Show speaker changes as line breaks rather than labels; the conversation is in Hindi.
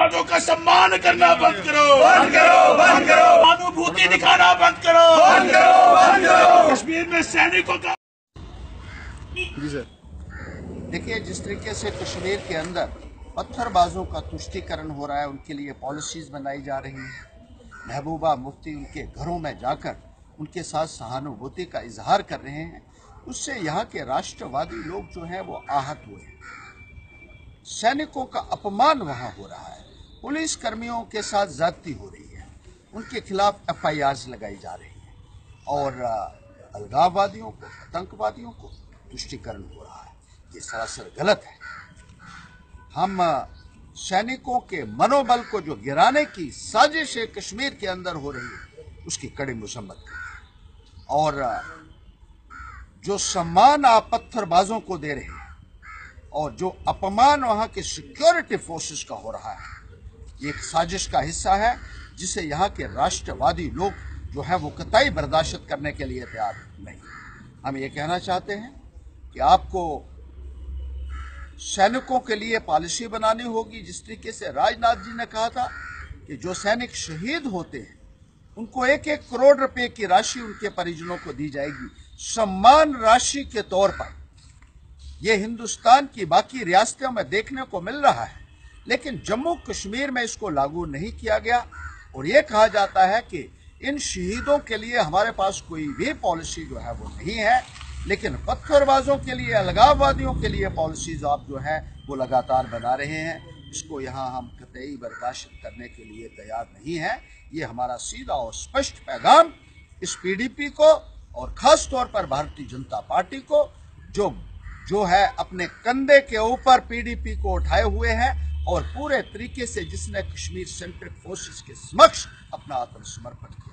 पत्थरबाजों का सम्मान करना बंद करो, बंद करो, बंद करो। अनुभूति दिखाना बंद करो, बंद करो, बंद करो। कश्मीर में सैनिकों का
जी सर। देखिए, जिस तरीके से कश्मीर के अंदर पत्थरबाजों का तुष्टीकरण हो रहा है, उनके लिए पॉलिसीज बनाई जा रही है। महबूबा मुफ्ती उनके घरों में जाकर उनके साथ सहानुभूति का इजहार कर रहे हैं। उससे यहाँ के राष्ट्रवादी लोग जो हैं वो आहत हुए हैं। सैनिकों का अपमान वहाँ हो रहा है, पुलिस कर्मियों के साथ ज्यादती हो रही है, उनके खिलाफ FIRs लगाई जा रही है और अलगाववादियों को, आतंकवादियों को तुष्टीकरण हो रहा है। ये सरासर गलत है। हम सैनिकों के मनोबल को जो गिराने की साजिश कश्मीर के अंदर हो रही है, उसकी कड़ी मजम्मत करें और जो सम्मान आप पत्थरबाजों को दे रहे हैं और जो अपमान वहां के सिक्योरिटी फोर्सेस का हो रहा है, ये एक साजिश का हिस्सा है जिसे यहाँ के राष्ट्रवादी लोग जो है वो कतई बर्दाश्त करने के लिए तैयार नहीं। हम ये कहना चाहते हैं कि आपको सैनिकों के लिए पॉलिसी बनानी होगी। जिस तरीके से राजनाथ जी ने कहा था कि जो सैनिक शहीद होते हैं उनको 1-1 करोड़ रुपए की राशि उनके परिजनों को दी जाएगी सम्मान राशि के तौर पर। यह हिंदुस्तान की बाकी रियासतों में देखने को मिल रहा है, लेकिन जम्मू कश्मीर में इसको लागू नहीं किया गया और यह कहा जाता है कि इन शहीदों के लिए हमारे पास कोई भी पॉलिसी जो है वो नहीं है, लेकिन पत्थरबाजों के लिए, अलगाववादियों के लिए पॉलिसीज आप जो है वो लगातार बना रहे हैं। इसको यहाँ हम कतई बर्दाश्त करने के लिए तैयार नहीं है। ये हमारा सीधा और स्पष्ट पैगाम इस PDP को और खास तौर पर भारतीय जनता पार्टी को, जो है अपने कंधे के ऊपर PDP को उठाए हुए है और पूरे तरीके से जिसने कश्मीर सेंट्रिक फोर्सेस के समक्ष अपना आत्मसमर्पण